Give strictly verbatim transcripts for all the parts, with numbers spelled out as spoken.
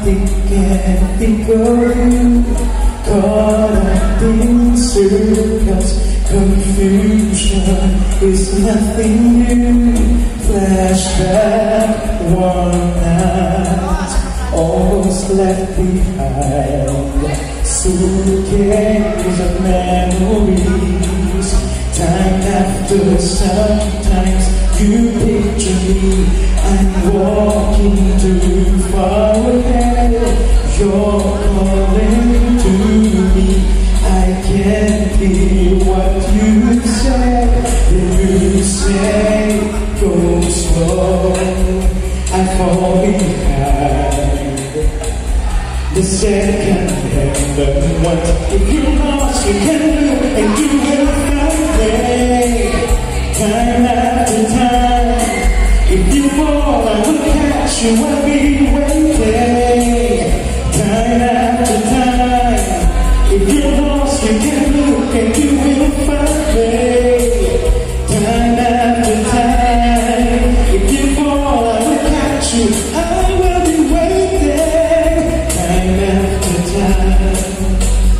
think and think of you, caught up in circles. Confusion is nothing new. Flashback one night, almost left behind. Suitcase of memories. Time after sometimes you picture me. I'm walking too far ahead. You're calling to me. I can't hear what you say. You say go slow, I fall behind. The second hand of what if you lost you can do, and you will find me. Time after time, if you fall I will catch you, I'll be waiting. Time after time, if you're lost you can look and you will find me. Time after time, if you fall I will catch you, I will be waiting. Time after time.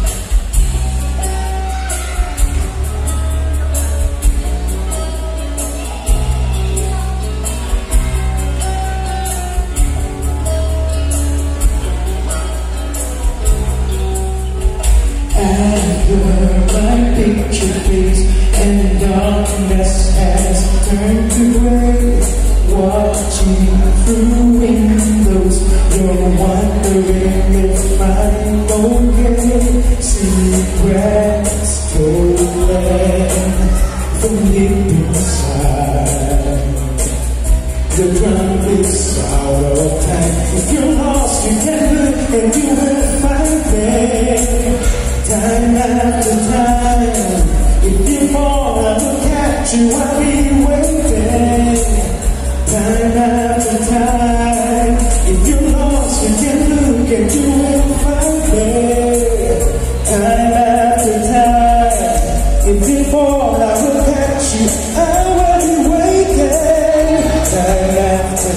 After my picture fades and darkness has turned to gray, watching through windows, you're wondering if I'm okay. Secrets stolen from deep inside. The drum is out of time. If you're lost, you can look and you will find me. Time after time, if you fall I will catch you, I'll be waiting. Time after time, if you're lost you can look and you will find me. Time after time, if you fall I will catch you, I will be waiting. Time after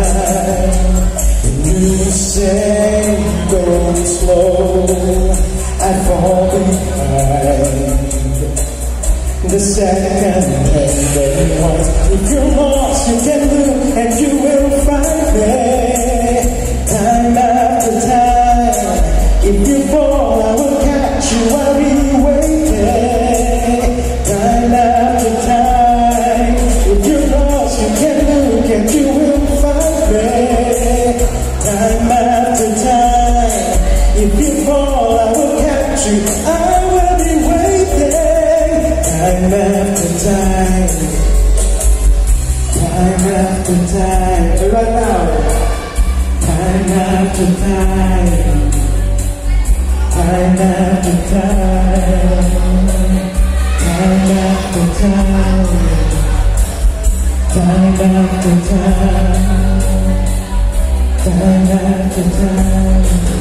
time, you say go slow, I fall behind. The second hand of once, if you're lost you can look and you will find me. Time after time, if you fall I will catch you, I'll be waiting. Time after time, if you're lost you can look and you will find me. Time after time, if you fall I will catch you, I will be waiting. Time after time, time after time, right now. Time after time, time after time, time after time, time after time, time after time.